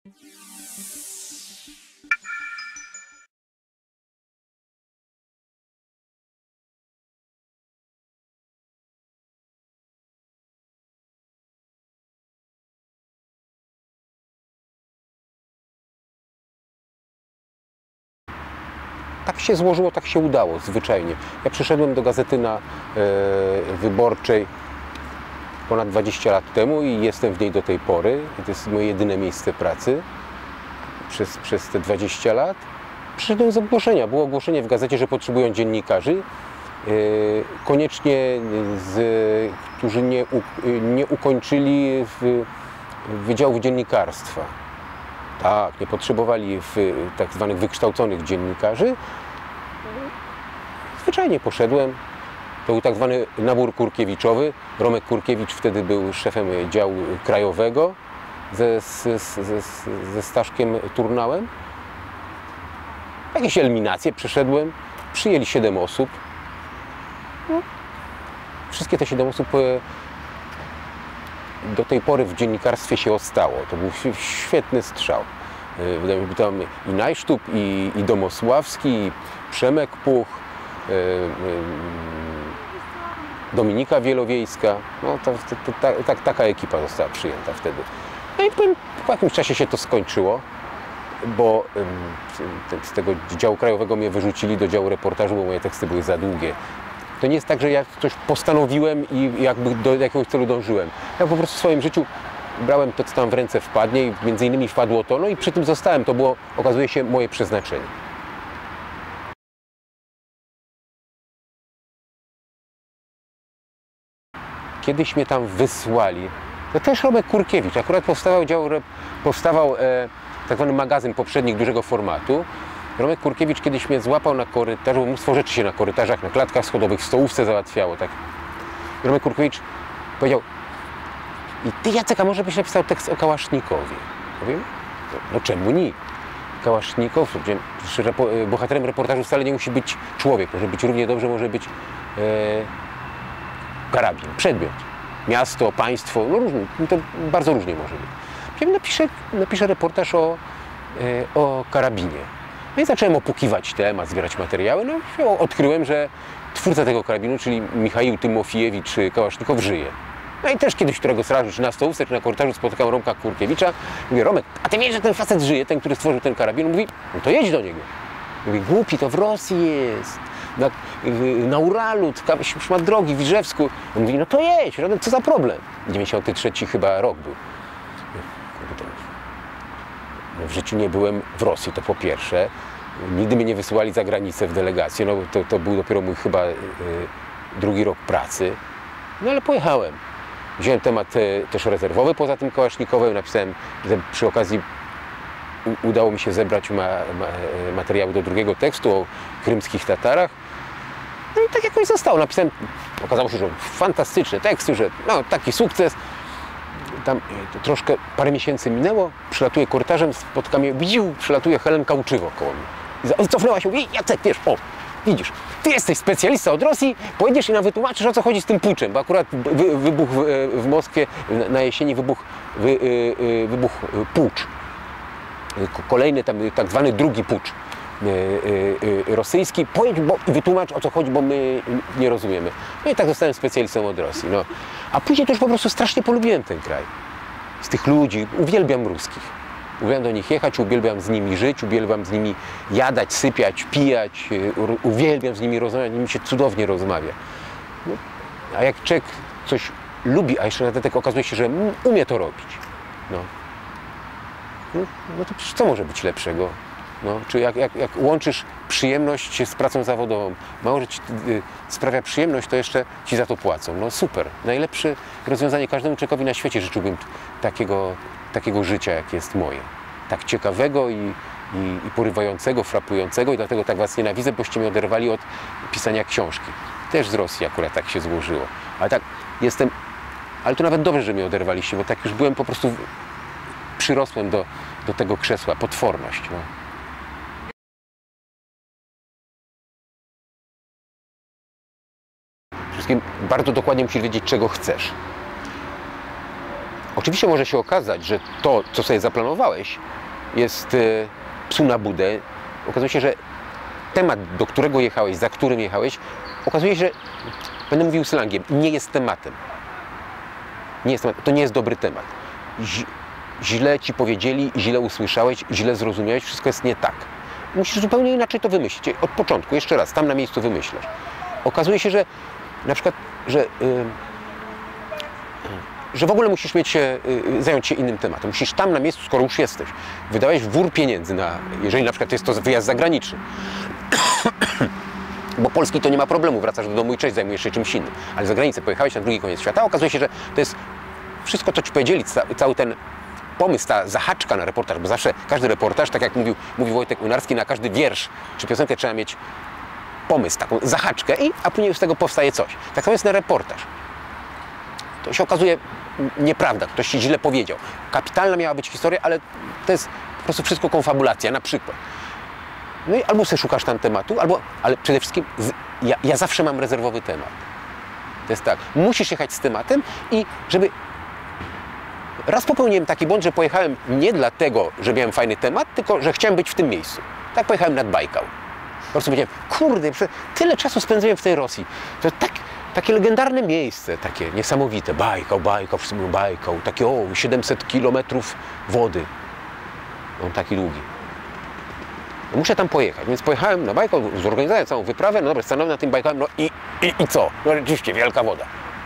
Tak się złożyło, tak się udało, zwyczajnie. Ja przyszedłem do Gazety Wyborczej ponad 20 lat temu i jestem w niej do tej pory. I to jest moje jedyne miejsce pracy przez te 20 lat. Przyszedłem z ogłoszenia. Było ogłoszenie w gazecie, że potrzebują dziennikarzy, koniecznie którzy nie ukończyli Wydziału Dziennikarstwa. Tak, nie potrzebowali tak zwanych wykształconych dziennikarzy. Zwyczajnie poszedłem. To był tak zwany nabór kurkiewiczowy. Romek Kurkiewicz wtedy był szefem działu krajowego ze Staszkiem Turnałem. Jakieś eliminacje przeszedłem. Przyjęli 7 osób. No, wszystkie te 7 osób do tej pory w dziennikarstwie się ostało. To był świetny strzał. Wydaje mi się, że tam i Najsztub, i Domosławski, i Przemek Puch, Dominika Wielowiejska. No, taka ekipa została przyjęta wtedy. No i po jakimś czasie się to skończyło, bo z tego działu krajowego mnie wyrzucili do działu reportażu, bo moje teksty były za długie. To nie jest tak, że ja coś postanowiłem i jakby do jakiegoś celu dążyłem. Ja po prostu w swoim życiu brałem to, co tam w ręce wpadnie i między innymi wpadło to, no i przy tym zostałem. To było, okazuje się, moje przeznaczenie. Kiedyś mnie tam wysłali. To też Romek Kurkiewicz. Akurat powstawał tak zwany magazyn poprzednik dużego formatu. Romek Kurkiewicz kiedyś mnie złapał na korytarzu, bo mnóstwo rzeczy się na korytarzach, na klatkach schodowych, w stołówce załatwiało. Tak. I Romek Kurkiewicz powiedział: i ty, Jacek, a może byś napisał tekst o Kałasznikowie? Powiem, no czemu nie? Kałasznikow, bohaterem reportażu wcale nie musi być człowiek, może być równie dobrze, może być karabin, przedmiot, miasto, państwo, no różnie, to bardzo różnie może być. Napiszę reportaż o karabinie. No i zacząłem opukiwać temat, zbierać materiały, no i odkryłem, że twórca tego karabinu, czyli Michaił Tymofijewicz Kałasznikow, żyje. No i też kiedyś któregoś razu, czy na stołówce, czy na korytarzu spotykam Romka Kurkiewicza. Mówię: Romek, a ty wiesz, że ten facet żyje, ten, który stworzył ten karabin? Mówi: no to jedź do niego. Mówi: głupi, to w Rosji jest, na Uralu, szmat drogi, w Iżewsku. On mówi: no to jedź, co za problem? 93 chyba rok był. W życiu nie byłem w Rosji, to po pierwsze. Nigdy mnie nie wysyłali za granicę w delegację, no to był dopiero mój chyba drugi rok pracy. No ale pojechałem. Wziąłem temat też rezerwowy poza tym Kałasznikowem, napisałem, że przy okazji udało mi się zebrać materiały do drugiego tekstu o krymskich Tatarach. No i tak jakoś zostało. Napisałem, okazało się, że fantastyczny tekst, że no taki sukces. Tam troszkę, parę miesięcy minęło, przylatuje korytarzem, spotka mnie, przylatuje Helenka Łuczywo koło mnie. I cofnęła się, mówi: Jacek, wiesz, widzisz, ty jesteś specjalista od Rosji, pojedziesz i nam wytłumaczysz, o co chodzi z tym puczem, bo akurat wybuchł w Moskwie na jesieni wybuchł pucz. Kolejny tam tak zwany drugi pucz rosyjski. Pojedź i wytłumacz, o co chodzi, bo my nie rozumiemy. No i tak zostałem specjalistą od Rosji. No. A później to już po prostu strasznie polubiłem ten kraj. Z tych ludzi, uwielbiam ruskich. Uwielbiam do nich jechać, uwielbiam z nimi żyć, uwielbiam z nimi jadać, sypiać, pijać, uwielbiam z nimi rozmawiać, z nimi się cudownie rozmawia. No, a jak człowiek coś lubi, a jeszcze na dodatek okazuje się, że umie to robić, no to co może być lepszego? No, czy jak łączysz przyjemność z pracą zawodową, mało, że ci sprawia przyjemność, to jeszcze ci za to płacą. No super, najlepsze rozwiązanie. Każdemu człowiekowi na świecie życzyłbym takiego życia, jak jest moje. Tak ciekawego i porywającego, frapującego, i dlatego tak was nienawidzę, boście mnie oderwali od pisania książki. Też z Rosji akurat tak się złożyło. Ale tak jestem, ale to nawet dobrze, że mnie oderwaliście, bo tak już byłem po prostu, przyrosłem do tego krzesła. Potworność. No. Wszystkim bardzo dokładnie musisz wiedzieć, czego chcesz. Oczywiście może się okazać, że to, co sobie zaplanowałeś, jest psu na budę. Okazuje się, że temat, do którego jechałeś, za którym jechałeś, okazuje się, że, będę mówił slangiem, nie jest tematem. Nie jest temat, to nie jest dobry temat. Źle ci powiedzieli, źle usłyszałeś, źle zrozumiałeś, wszystko jest nie tak. Musisz zupełnie inaczej to wymyślić. Od początku, jeszcze raz, tam na miejscu wymyślasz. Okazuje się, że na przykład, że w ogóle musisz zająć się innym tematem. Musisz tam na miejscu, skoro już jesteś, wydałeś wór pieniędzy na, jeżeli na przykład jest to wyjazd zagraniczny. Bo Polski to nie ma problemu, wracasz do domu i cześć, zajmujesz się czymś innym. Ale za granicę pojechałeś na drugi koniec świata, okazuje się, że to jest wszystko, co ci powiedzieli, cały ten pomysł, ta zahaczka na reportaż, bo zawsze każdy reportaż, tak jak mówił Wojtek Młynarski, na każdy wiersz czy piosenkę trzeba mieć pomysł, taką zahaczkę, a później z tego powstaje coś. Tak samo jest na reportaż. To się okazuje nieprawda, ktoś ci źle powiedział. Kapitalna miała być historia, ale to jest po prostu wszystko konfabulacja, na przykład. No i albo sobie szukasz tam tematu, ale przede wszystkim ja zawsze mam rezerwowy temat. To jest tak, musisz jechać z tematem i żeby... Raz popełniłem taki błąd, że pojechałem nie dlatego, że miałem fajny temat, tylko że chciałem być w tym miejscu. Tak pojechałem nad Bajkał. Po prostu powiedziałem, kurde, tyle czasu spędziłem w tej Rosji. To takie legendarne miejsce, takie niesamowite. Bajkał, wszyscy mówią Bajkał. Takie 700 kilometrów wody. On taki długi. No muszę tam pojechać, więc pojechałem na Bajkał, zorganizowałem całą wyprawę, no dobra, stanąłem na tym Bajkałem, no i co? No rzeczywiście, wielka woda.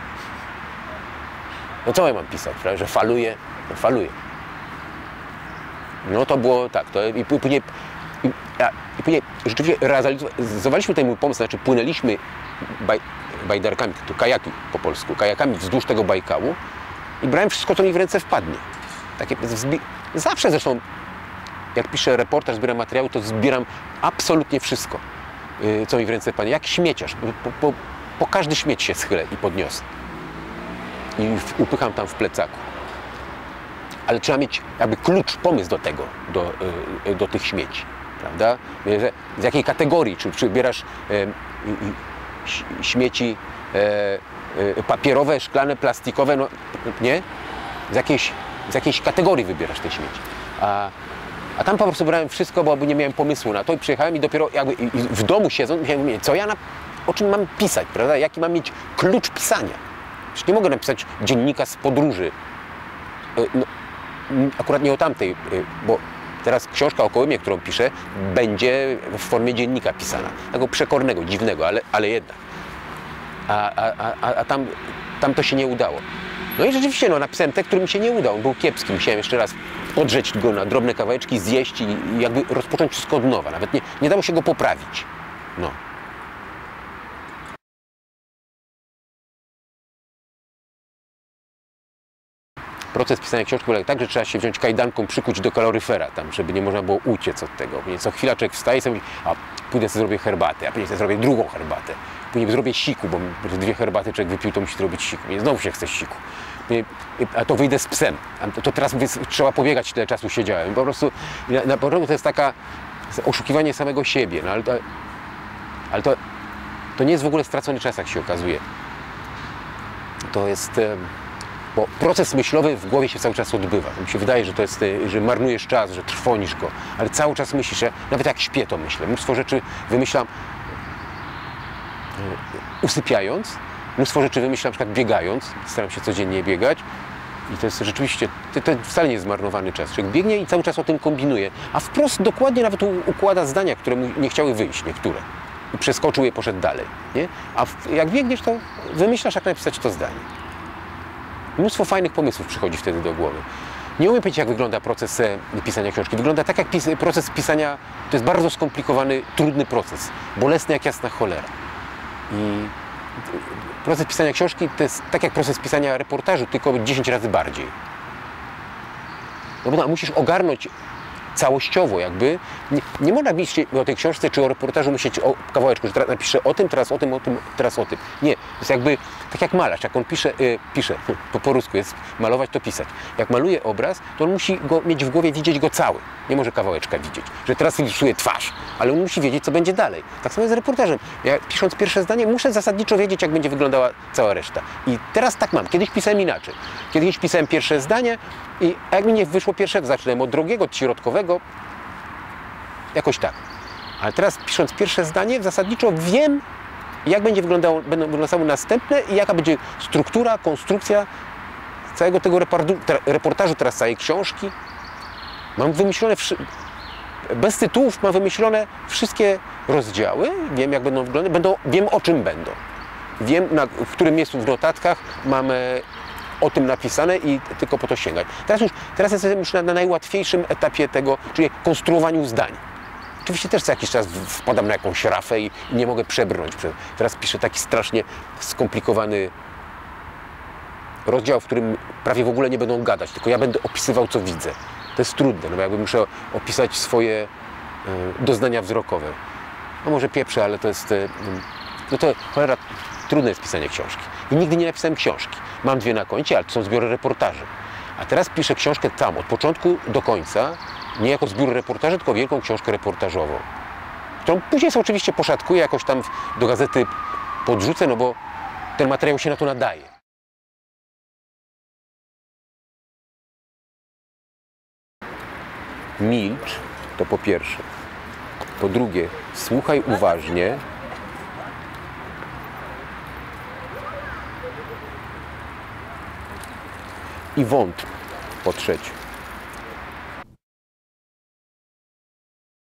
No co ja mam pisać, prawda? Że faluje? No faluje. No to było tak, i później rzeczywiście realizowaliśmy ten mój pomysł, znaczy płynęliśmy bajdarkami, to kajaki po polsku, kajakami wzdłuż tego Bajkału i brałem wszystko, co mi w ręce wpadnie. Takie zawsze zresztą, jak piszę reportaż, zbieram materiały, to zbieram absolutnie wszystko, co mi w ręce wpadnie. Jak śmieciarz, po każdy śmieć się schylę i podniosę. I upycham tam w plecaku. Ale trzeba mieć jakby klucz, pomysł do tego, do tych śmieci, prawda? Z jakiej kategorii, czy przybierasz śmieci papierowe, szklane, plastikowe, no nie? Z jakiejś kategorii wybierasz te śmieci. A tam po prostu brałem wszystko, bo nie miałem pomysłu na to i przyjechałem i dopiero jakby w domu siedząc, musiałem wiedzieć, o czym mam pisać, prawda? Jaki mam mieć klucz pisania. Przecież nie mogę napisać dziennika z podróży. No, akurat nie o tamtej, bo teraz książka o Kołymie, którą piszę, będzie w formie dziennika pisana. Takiego przekornego, dziwnego, ale jednak. A tam to się nie udało. No i rzeczywiście napisałem tekst, który mi się nie udał. On był kiepski. Musiałem jeszcze raz odrzeć go na drobne kawałeczki, zjeść i jakby rozpocząć wszystko od nowa. Nawet nie dało się go poprawić. No. Proces pisania książki polega tak, że trzeba się wziąć kajdanką, przykuć do kaloryfera, tam, żeby nie można było uciec od tego. Co chwila człowiek wstaje i sobie mówi, pójdę sobie zrobię herbatę, a później sobie zrobię drugą herbatę. Później zrobię siku, bo 2 herbaty człowiek wypił, to musi zrobić siku. I znowu się chce siku. A to wyjdę z psem. A to teraz trzeba pobiegać, tyle czasu siedziałem. Po prostu na początku to jest oszukiwanie samego siebie. No, ale to nie jest w ogóle stracony czas, jak się okazuje. To jest... Bo proces myślowy w głowie się cały czas odbywa. Mi się wydaje, że to jest, że marnujesz czas, że trwonisz go, ale cały czas myślisz, że nawet jak śpię, to myślę. Mnóstwo rzeczy wymyślam usypiając, mnóstwo rzeczy wymyślam na przykład biegając, staram się codziennie biegać i to jest rzeczywiście, to wcale nie jest zmarnowany czas. Człowiek biegnie i cały czas o tym kombinuje, a wprost dokładnie nawet układa zdania, które mu nie chciały wyjść, niektóre. I przeskoczył je, poszedł dalej. Nie? A jak biegniesz, to wymyślasz, jak napisać to zdanie. Mnóstwo fajnych pomysłów przychodzi wtedy do głowy. Nie umiem powiedzieć, jak wygląda proces pisania książki. Wygląda tak, jak proces pisania, to jest bardzo skomplikowany, trudny proces. Bolesny jak jasna cholera. I proces pisania książki to jest tak jak proces pisania reportażu, tylko 10 razy bardziej. No bo musisz ogarnąć całościowo jakby. Nie można myśleć o tej książce czy o reportażu myśleć o kawałeczku, że teraz napiszę o tym, teraz o tym, teraz o tym. Nie. jest jakby tak jak malarz, jak on pisze po rusku jest malować, to pisać. Jak maluje obraz, to on musi go mieć w głowie, widzieć go cały. Nie może kawałeczka widzieć, że teraz rysuje twarz, ale on musi wiedzieć, co będzie dalej. Tak samo jest z reportażem. Ja pisząc pierwsze zdanie, muszę zasadniczo wiedzieć, jak będzie wyglądała cała reszta. I teraz tak mam. Kiedyś pisałem inaczej. Kiedyś pisałem pierwsze zdanie i jak mi nie wyszło pierwsze, to zaczynałem od drugiego, od środkowego. Jakoś tak. Ale teraz pisząc pierwsze zdanie, zasadniczo wiem, jak będą wyglądały następne i jaka będzie struktura, konstrukcja całego tego reportażu, teraz całej książki. Mam wymyślone, bez tytułów mam wymyślone wszystkie rozdziały, wiem jak będą wyglądać, wiem o czym będą. Wiem w którym miejscu w notatkach mamy o tym napisane i tylko po to sięgać. Teraz jestem już na najłatwiejszym etapie tego, czyli konstruowaniu zdań. Oczywiście też co jakiś czas wpadam na jakąś rafę i nie mogę przebrnąć. Teraz piszę taki strasznie skomplikowany rozdział, w którym prawie w ogóle nie będą gadać, tylko ja będę opisywał, co widzę. To jest trudne, no bo jakby muszę opisać swoje doznania wzrokowe. No może pieprzę, ale to jest... No to cholera, trudne jest pisanie książki. I nigdy nie napisałem książki. Mam 2 na koncie, ale to są zbiory reportaży. A teraz piszę książkę tam, od początku do końca, nie jako zbiór reportaży, tylko wielką książkę reportażową, którą później oczywiście poszatkuję, jakoś tam do gazety podrzucę, no bo ten materiał się na to nadaje. Milcz, to po pierwsze. Po drugie, słuchaj uważnie. I wątp, po trzecie.